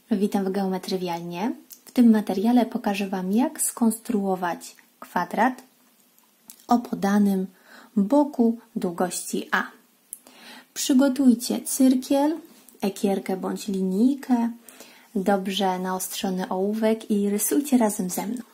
Witam w Geometrywialnie. W tym materiale pokażę Wam, jak skonstruować kwadrat o podanym boku długości A. Przygotujcie cyrkiel, ekierkę bądź linijkę, dobrze naostrzony ołówek i rysujcie razem ze mną.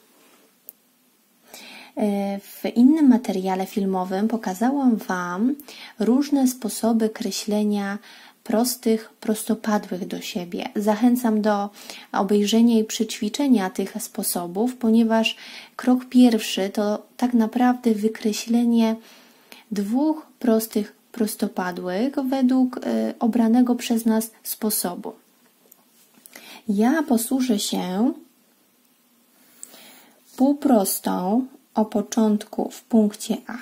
W innym materiale filmowym pokazałam Wam różne sposoby kreślenia prostych, prostopadłych do siebie. Zachęcam do obejrzenia i przećwiczenia tych sposobów, ponieważ krok pierwszy to tak naprawdę wykreślenie dwóch prostych, prostopadłych według obranego przez nas sposobu. Ja posłużę się półprostą o początku w punkcie A.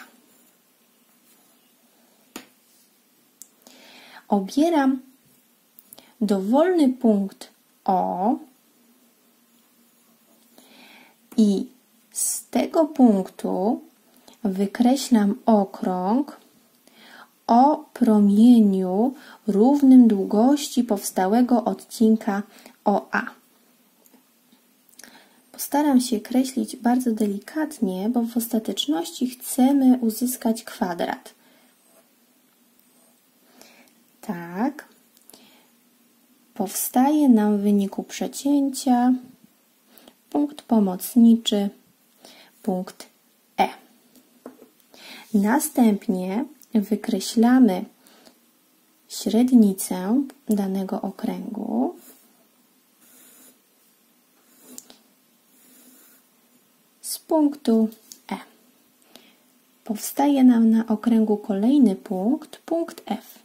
Obieram dowolny punkt O i z tego punktu wykreślam okrąg o promieniu równym długości powstałego odcinka OA. Postaram się kreślić bardzo delikatnie, bo w ostateczności chcemy uzyskać kwadrat. Tak, powstaje nam w wyniku przecięcia punkt pomocniczy, punkt E. Następnie wykreślamy średnicę danego okręgu. Z punktu E. Powstaje nam na okręgu kolejny punkt, punkt F.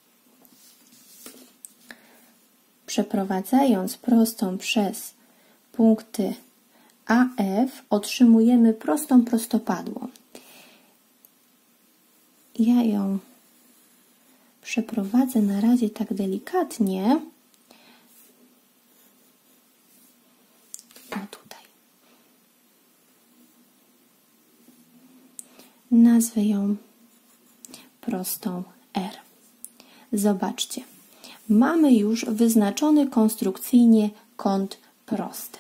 Przeprowadzając prostą przez punkty AF otrzymujemy prostą prostopadłą. Ja ją przeprowadzę na razie tak delikatnie. O, tutaj. Nazwę ją prostą R. Zobaczcie. Mamy już wyznaczony konstrukcyjnie kąt prosty.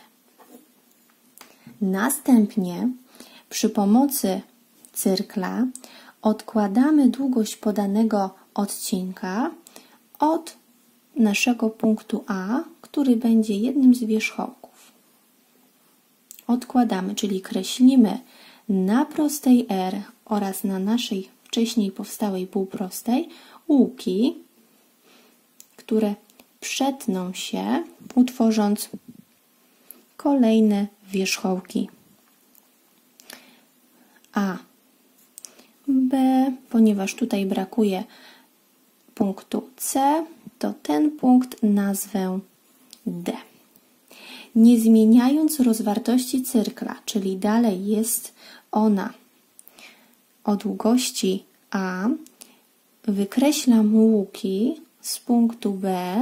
Następnie przy pomocy cyrkla odkładamy długość podanego odcinka od naszego punktu A, który będzie jednym z wierzchołków. Odkładamy, czyli kreślimy na prostej R oraz na naszej wcześniej powstałej półprostej łuki, które przetną się, utworząc kolejne wierzchołki A, B, ponieważ tutaj brakuje punktu C, to ten punkt nazwę D. Nie zmieniając rozwartości cyrkla, czyli dalej jest ona o długości A, wykreślam łuki z punktu B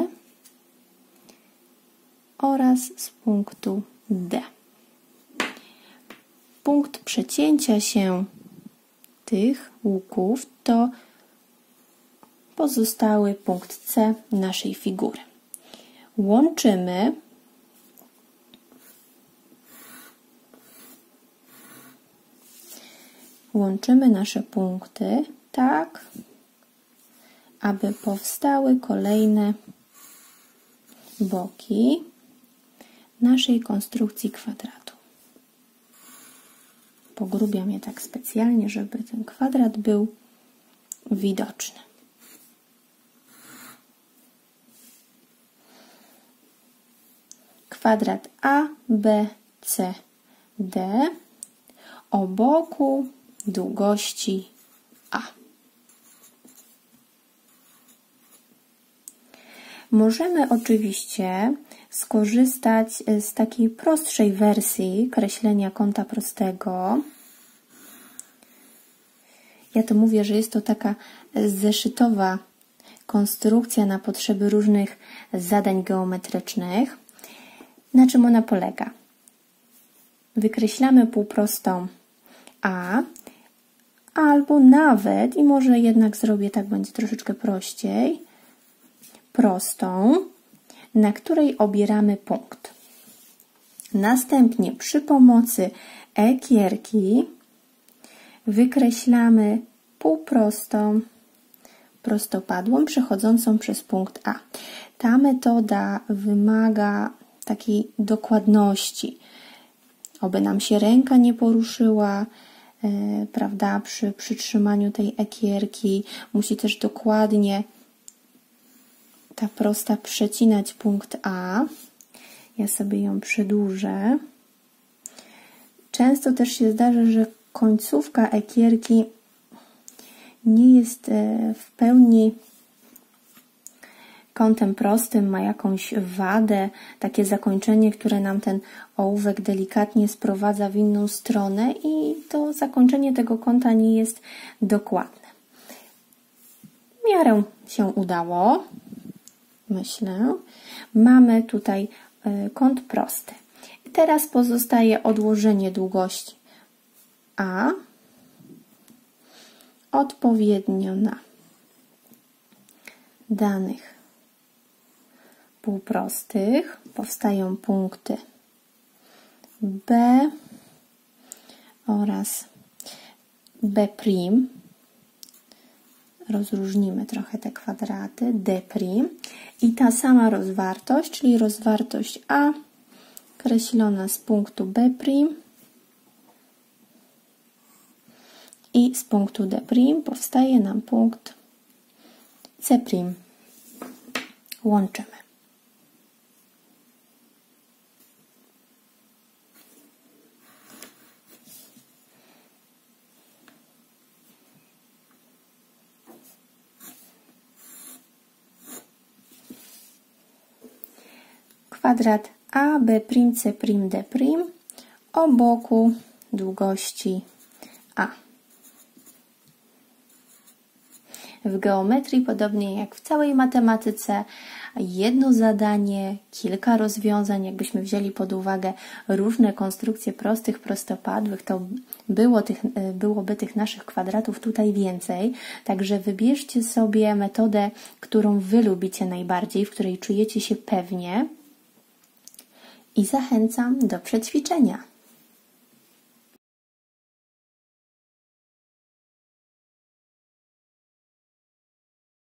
oraz z punktu D. Punkt przecięcia się tych łuków to pozostały punkt C naszej figury. Łączymy nasze punkty tak, aby powstały kolejne boki naszej konstrukcji kwadratu. Pogrubiam je tak specjalnie, żeby ten kwadrat był widoczny. Kwadrat A, B, C, D o boku długości A. Możemy oczywiście skorzystać z takiej prostszej wersji kreślenia kąta prostego. Ja to mówię, że jest to taka zeszytowa konstrukcja na potrzeby różnych zadań geometrycznych. Na czym ona polega? Wykreślamy półprostą A, albo nawet, i może jednak zrobię tak, będzie troszeczkę prościej, prostą na której obieramy punkt. Następnie przy pomocy ekierki wykreślamy półprostą, prostopadłą przechodzącą przez punkt A. Ta metoda wymaga takiej dokładności, oby nam się ręka nie poruszyła, prawda, przy przytrzymaniu tej ekierki. Musi też dokładnie ta prosta przecinać punkt A. Ja sobie ją przedłużę. Często też się zdarza, że końcówka ekierki nie jest w pełni kątem prostym, ma jakąś wadę, takie zakończenie, które nam ten ołówek delikatnie sprowadza w inną stronę i to zakończenie tego kąta nie jest dokładne. W miarę się udało, myślę. Mamy tutaj kąt prosty. I teraz pozostaje odłożenie długości A odpowiednio na danych półprostych. Powstają punkty B oraz B'. Rozróżnimy trochę te kwadraty. D'. I ta sama rozwartość, czyli rozwartość A kreślona z punktu B' i z punktu D' powstaje nam punkt C'. Łączymy. Kwadrat A, B', C', D' o boku długości A. W geometrii, podobnie jak w całej matematyce, jedno zadanie, kilka rozwiązań, jakbyśmy wzięli pod uwagę różne konstrukcje prostych, prostopadłych, to byłoby tych naszych kwadratów tutaj więcej. Także wybierzcie sobie metodę, którą Wy lubicie najbardziej, w której czujecie się pewnie i zachęcam do przećwiczenia.